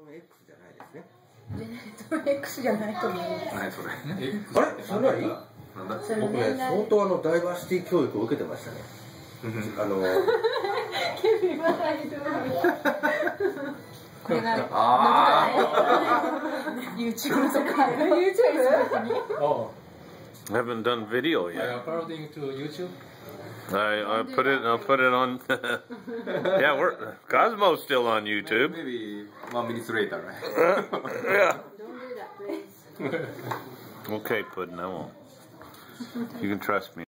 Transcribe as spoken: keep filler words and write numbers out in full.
X じゃないですね。 ジェネレート X じゃないと思う。 何それ。 あれそれ何？ なんだ。 それ僕ね年代相当あのダイバーシティ教育を受けてましたね。あのケビンは大丈夫。これがああ YouTube とか YouTube Oh, I haven't done video are you yet. uploading to YouTube? I, I put it. I'll put it on. Yeah, we're Cosmo's still on YouTube. Maybe one minute later, right? Yeah. Don't do that, please. Okay, Puddin'. I won't. You can trust me.